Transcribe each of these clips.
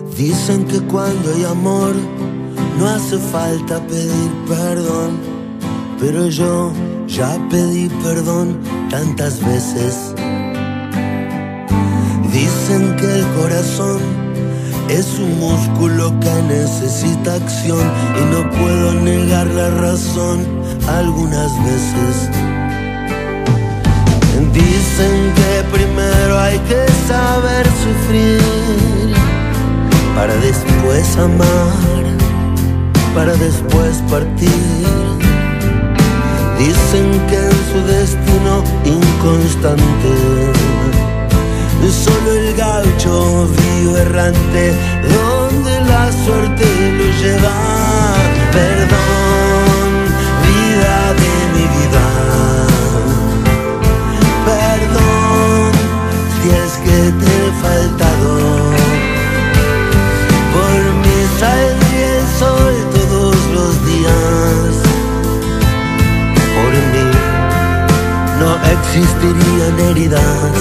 Dicen que cuando hay amor no hace falta pedir perdón, pero yo ya pedí perdón tantas veces. Dicen que el corazón es un músculo que necesita acción y no puedo negar la razón algunas veces. Dicen que primero hay que saber sufrir para después amar, para después partir. Dicen que en su destino inconstante solo el gaucho vive errante, donde la suerte lo lleva. Perdón, vida de mi vida, perdón si es que te he faltado. Por mí saldría el sol todos los días, por mí no existirían heridas.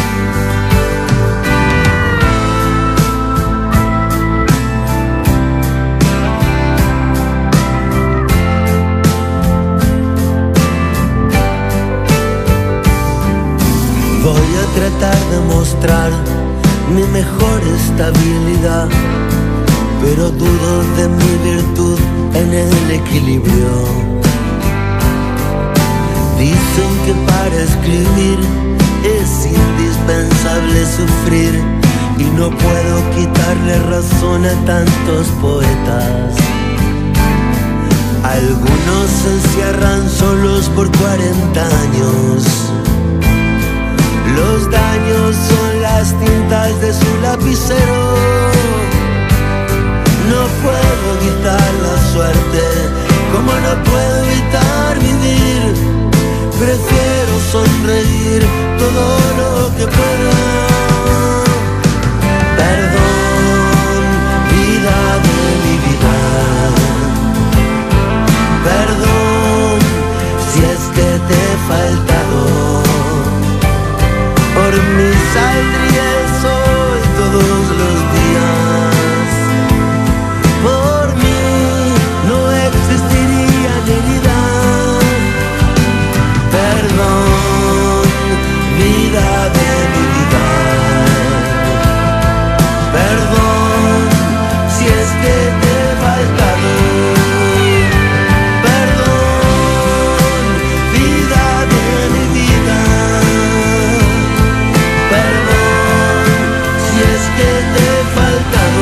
Voy a tratar de mostrar mi mejor estabilidad, pero dudo de mi virtud en el equilibrio. Dicen que para escribir es indispensable sufrir, y no puedo quitarle razón a tantos poetas. Algunos se encierran solos por 40 años. Los daños son las tintas de su lapicero. No puedo evitar la suerte, como no puedo evitar vivir. Prefiero sonreír todo lo que pueda. Perdón, vida de mi vida, perdón si es que te he faltado. Por mí saldría el sol todos los días, por mí no existirían heridas. Perdón, vida de mi vida, perdón si es que te he faltado. Perdón, vida de mi vida, perdón si es que te he faltado.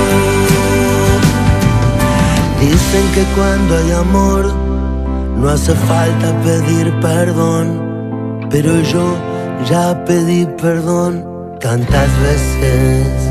Dicen que cuando hay amor no hace falta pedir perdón, pero yo ya pedí perdón tantas veces.